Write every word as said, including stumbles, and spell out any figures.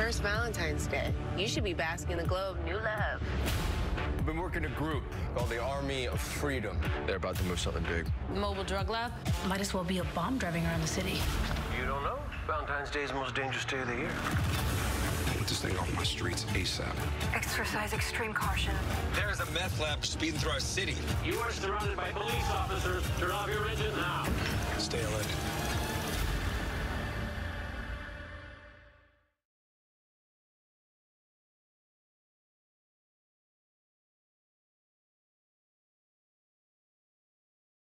first Valentine's Day. You should be basking in the glow of new love. We've been working a group called the Army of Freedom. They're about to move something big. Mobile drug lab? Might as well be a bomb driving around the city. You don't know? Valentine's Day is the most dangerous day of the year. Put this thing off my streets ASAP. Exercise extreme caution. There's a meth lab speeding through our city. You are surrounded by police officers. Turn off your engine now. Stay alert.